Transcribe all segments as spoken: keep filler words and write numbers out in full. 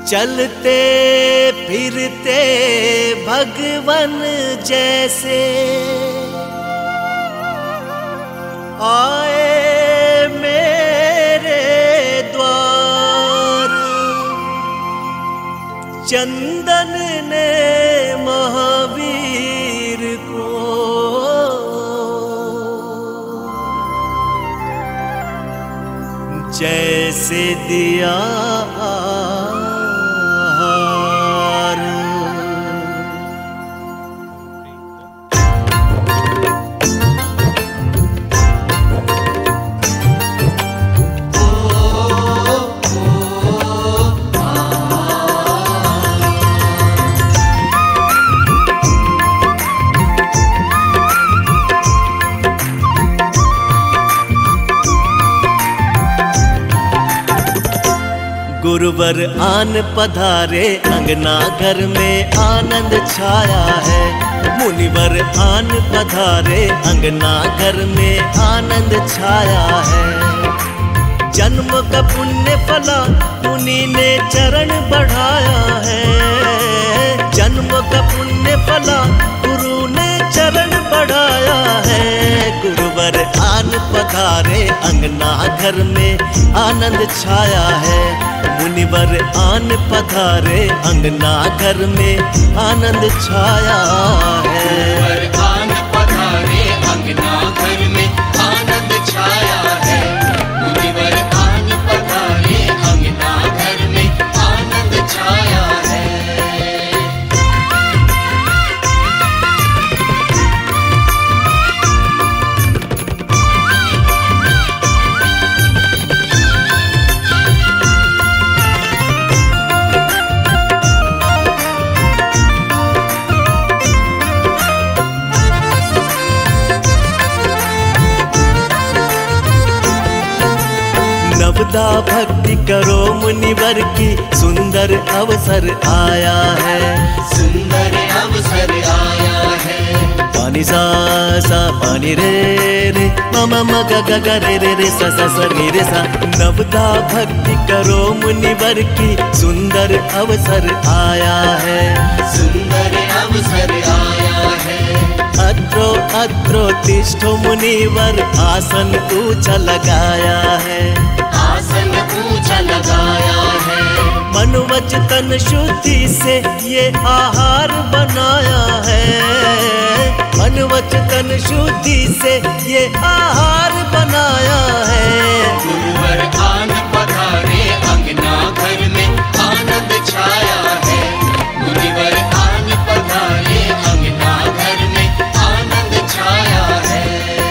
चलते फिरते भगवन जैसे आए मेरे द्वार। चंदन ने महावीर को जैसे दिया गुरुवर आन पधारे अंगना घर में आनंद छाया है। मुनिवर आन पधारे अंगना घर में आनंद छाया है। जन्म का पुण्य फला मुनि ने चरण बढ़ाया है। जन्म का पुण्य फला गुरु ने चरण बढ़ाया है। गुरुवर आन पधारे अंगना घर में आनंद छाया है। मुनिवर आन पधारे अंगना घर में आनंद छाया है। गुरुवर आन पधारे अंगना घर में आनंद छाया है। मुनिवर आन पधारे अंगना घर में आनंद छाया है। नवदा भक्ति करो मुनिवर की सुंदर अवसर आया है। सुंदर अवसर आया है। पानी सा सा पानी रे रे मम मग ग ग रे रे रे सा सा सा रे रे सा। नवदा भक्ति करो मुनिवर की सुंदर अवसर आया है। सुंदर अवसर आया है। अत्रो अत्रो तिष्ठो मुनिवर आसन ऊंचा लगाया है। आसन ऊंचा लगाया है। मन वच तन शुद्धि से ये आहार बनाया है। मन वच तन शुद्धि से ये आहार बनाया है। गुरुवर आन पधारे अंगना घर में आनंद छाया है। मुनिवर आन पधारे अंगना घर में आनंद छाया है।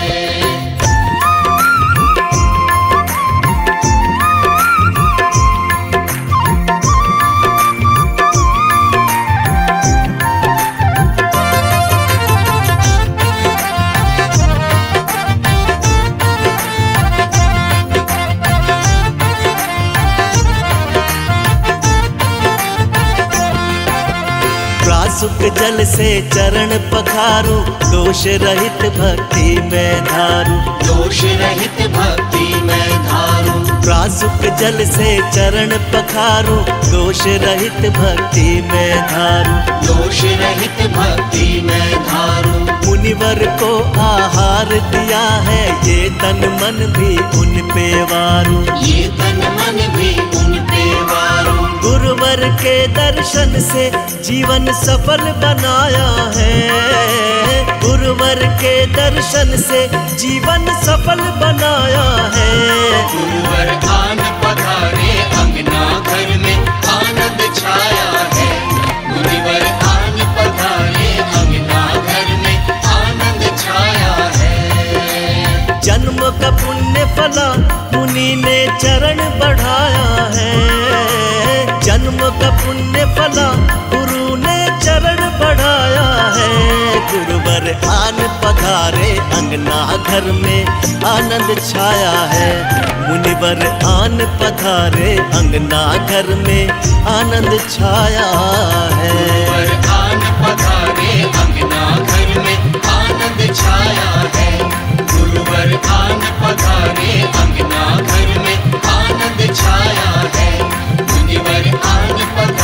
सुख जल से चरण पखारू दोष रहित भक्ति में धारू। दोष रहित भक्ति में धारू। प्रासुक जल से चरण पखारू दोष रहित भक्ति में धारू। दोष रहित भक्ति में धारू। मुनिवर को आहार दिया है ये तन मन भी उन पे वारू। ये तन मन भी उन पे वारू। गुरुवर के दर्शन से जीवन सफल बनाया है। गुरुवर के दर्शन से जीवन सफल बनाया है। गुरुवर आन पधारे अंगना घर में आनंद छाया है। मुनिवर आन पधारे अंगना घर में आनंद छाया है। जन्म का पुण्य फला मुनि ने चरण बढ़ाया है। जन्म का पुण्य फला गुरु ने चरण बढ़ाया है। गुरुवर आन पधारे अंगना घर में आनंद छाया है। मुनिवर आन पधारे अंगना घर में आनंद छाया है। गुरुवर आन पधारे अंगना घर में आनंद छाया है। गुरुवर आन पधारे अंगना घर में आनंद छाया है। मुनिवर आन पधारे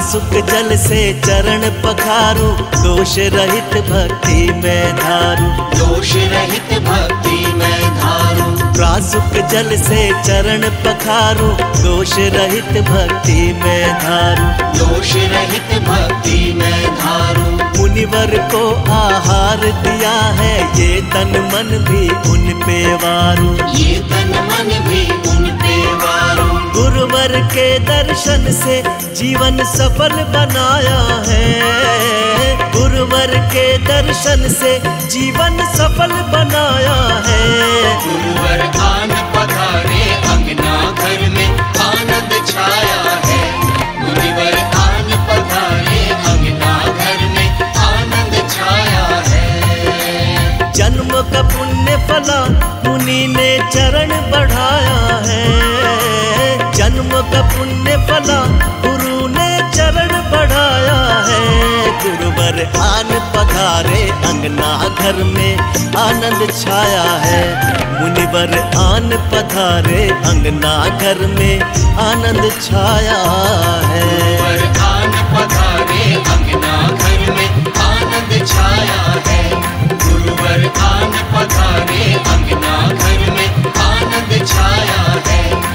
सुख जल से चरण पखारूं, दोष रहित भक्ति में धारूं, दोष रहित भक्ति में धारूं। प्रासुक जल से चरण पखारूं, दोष रहित भक्ति में धारूं, दोष रहित भक्ति में धारूं। मुनिवर को आहार दिया है, ये तन मन भी उन पे वारूं, ये तन मन भी उन पे वारूं। गुरुवर के दर्शन से जीवन सफल बनाया है, गुरुवर के दर्शन से जीवन सफल बनाया है। गुरुवर आन पधारे अंगना घर में आनंद छाया है। गुरुवर आन पधारे अंगना घर में आनंद छाया है। जन्म का पुण्य फला मुनि ने चरण बढ़ाया है, जन्म का पुण्य फला गुरु ने चरण बढ़ाया है। गुरुवर आन पधारे अंगना घर में आनंद छाया है, मुनिवर आन पधारे अंगना घर में आनंद छाया है। गुरुवर आन पधारे अंगना घर में आनंद छाया है। गुरुवर आन पधारे अंगना घर में आनंद छाया है।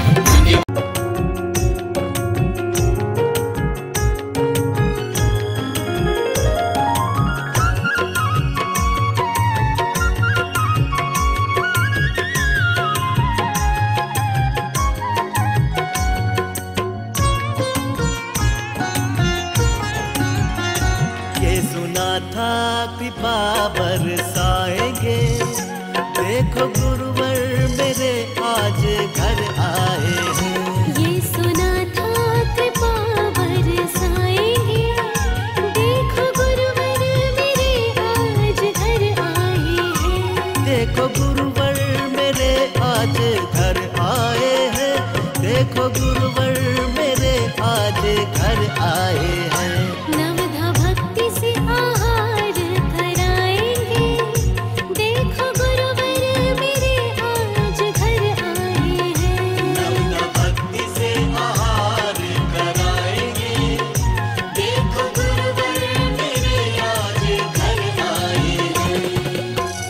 था कृपा बरसाएंगे, देखो गुरुवर मेरे आज घर आए हैं। ये सुना था कृपा बरसाएंगे, देखो गुरुवर मेरे आज घर आए हैं। देखो गुरुवर मेरे आज घर आए हैं, देखो गुरुवर मेरे आज घर आए हैं। नवधा भक्ति से आहार कराएंगे, देखो गुरुवर मेरे आज घर आए हैं। नवधा भक्ति से आहार कराएंगे, देखो गुरुवर मेरे आज घर आए हैं।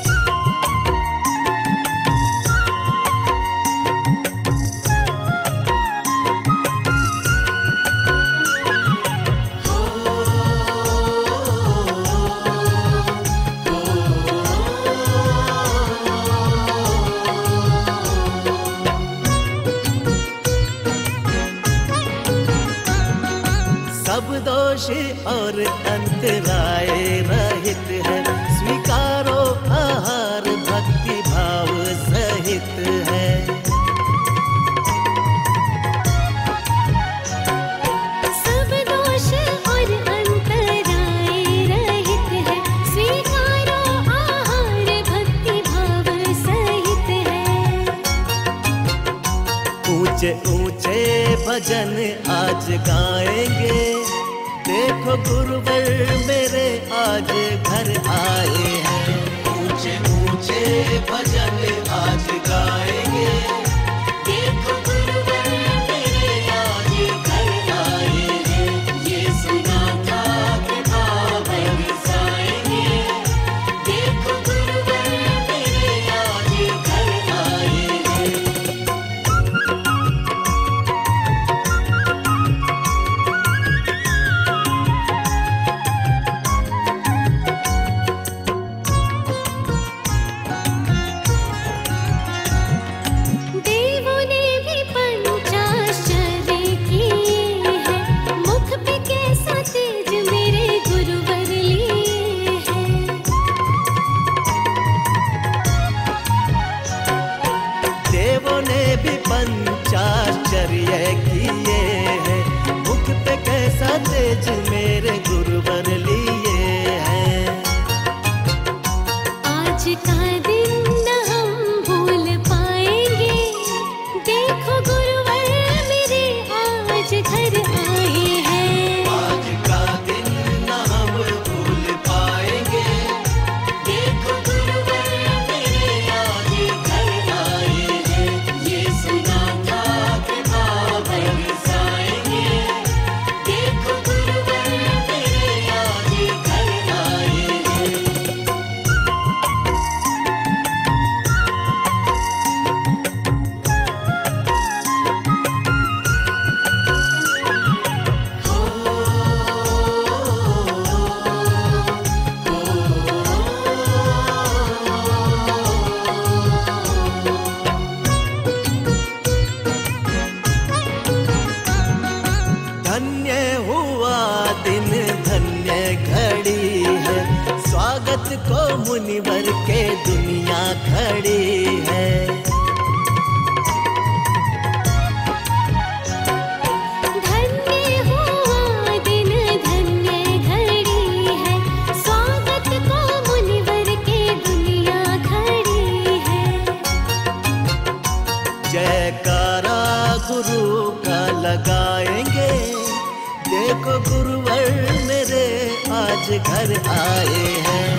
सब दोष और अंतराय रहित है, स्वीकारो आहार भक्ति भाव सहित है। सब दोष और अंतराय रहित है, स्वीकारो आहार भक्ति भाव सहित है। ऊंचे ऊंचे भजन आज गाएंगे, देखो गुरुवर मेरे आज घर आए हैं। ऊंचे ऊंचे भजन आज गाएंगे, देखो गुरुवर मेरे आज घर आए हैं। ये सुना था कृपा बरसाएंगे, देखो गुरुवर मेरे आज घर आए हैं। देखो गुरुवर मेरे आज घर आए हैं।